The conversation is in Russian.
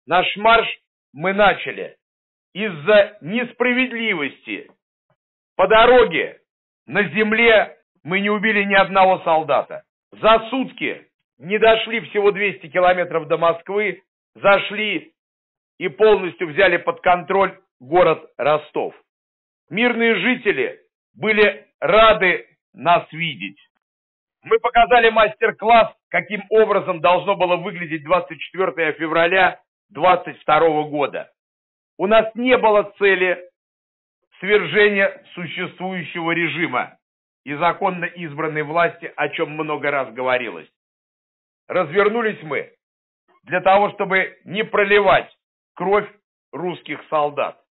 Наш марш мы начали из-за несправедливости. По дороге на земле мы не убили ни одного солдата. За сутки не дошли всего 200 километров до Москвы, зашли и полностью взяли под контроль город Ростов. Мирные жители были рады нас видеть. Мы показали мастер-класс, каким образом должно было выглядеть 24 февраля 2022 года. У нас не было цели свержения существующего режима и законно избранной власти, о чем много раз говорилось. Развернулись мы для того, чтобы не проливать кровь русских солдат.